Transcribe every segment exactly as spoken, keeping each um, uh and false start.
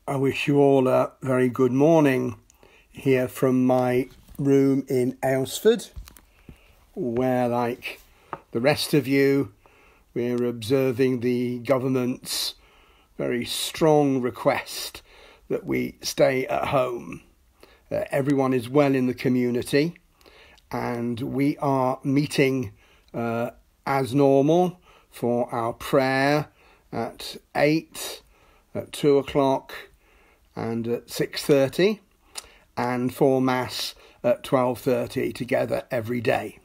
I wish you all a very good morning here from my room in Aylesford, where, like the rest of you, we're observing the government's very strong request that we stay at home. Uh, everyone is well in the community, and we are meeting uh, as normal for our prayer at eight, at two o'clock, and at six thirty, and for Mass at twelve thirty together every day.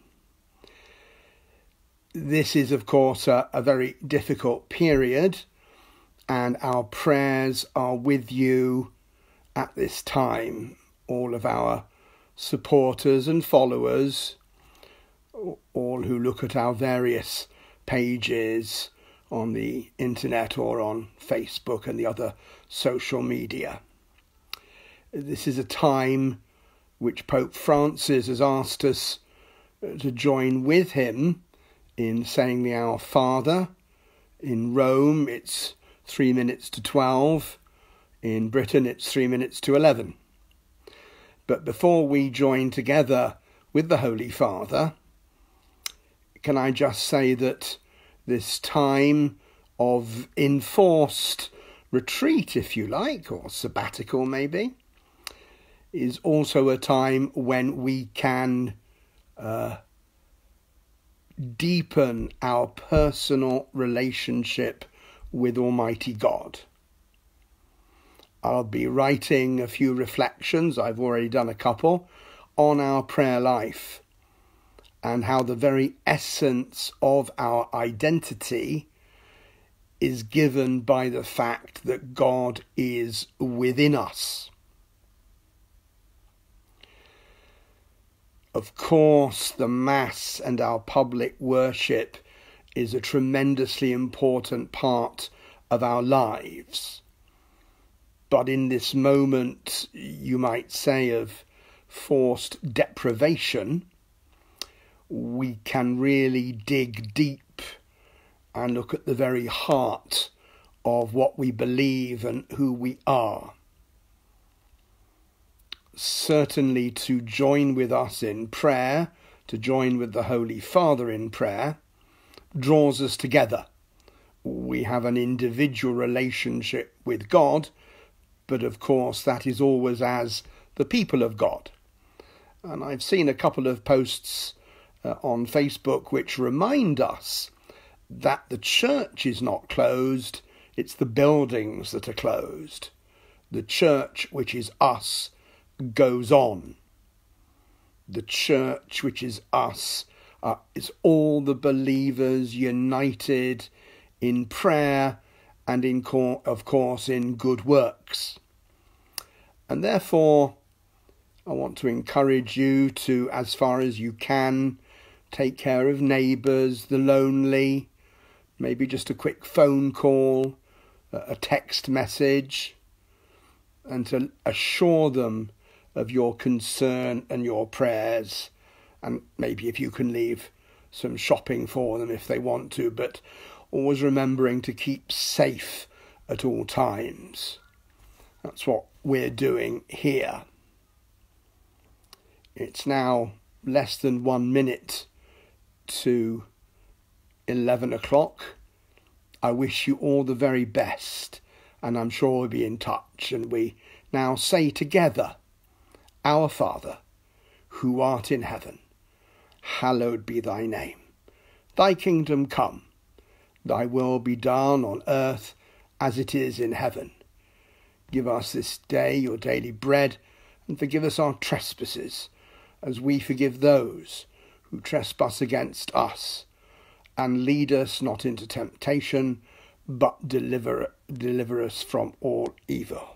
This is, of course, a, a very difficult period, and our prayers are with you at this time. All of our supporters and followers, all who look at our various pages on the internet or on Facebook and the other social media. This is a time which Pope Francis has asked us to join with him in saying the Our Father. In Rome, it's three minutes to twelve. In Britain, it's three minutes to eleven. But before we join together with the Holy Father, can I just say that this time of enforced retreat, if you like, or sabbatical maybe, is also a time when we can uh, deepen our personal relationship with Almighty God. I'll be writing a few reflections, I've already done a couple, on our prayer life and how the very essence of our identity is given by the fact that God is within us. Of course, the Mass and our public worship is a tremendously important part of our lives. But in this moment, you might say, of forced deprivation, we can really dig deep and look at the very heart of what we believe and who we are. Certainly, to join with us in prayer, to join with the Holy Father in prayer, draws us together. We have an individual relationship with God, but of course that is always as the people of God. And I've seen a couple of posts uh, on Facebook which remind us that the church is not closed, it's the buildings that are closed. The church, which is us, goes on. The church, which is us, uh, is all the believers united in prayer and, in co- of course, in good works. And therefore, I want to encourage you to, as far as you can, take care of neighbours, the lonely, maybe just a quick phone call, a text message, and to assure them of your concern and your prayers, and maybe if you can leave some shopping for them if they want to, but always remembering to keep safe at all times. That's what we're doing here. It's now less than one minute to eleven o'clock. I wish you all the very best, and I'm sure we'll be in touch. And we now say together, Our Father, who art in heaven, hallowed be thy name. Thy kingdom come, thy will be done on earth as it is in heaven. Give us this day your daily bread, and forgive us our trespasses, as we forgive those who trespass against us. And lead us not into temptation, but deliver, deliver us from all evil.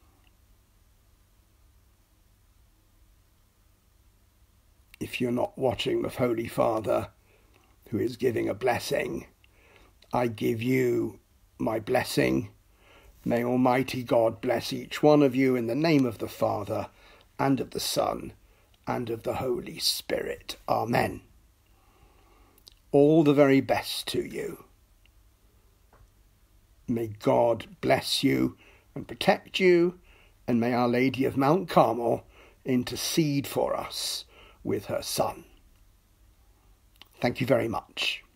If you're not watching with Holy Father, who is giving a blessing, I give you my blessing. May Almighty God bless each one of you in the name of the Father, and of the Son, and of the Holy Spirit. Amen. All the very best to you. May God bless you and protect you, and may Our Lady of Mount Carmel intercede for us with her Son. Thank you very much.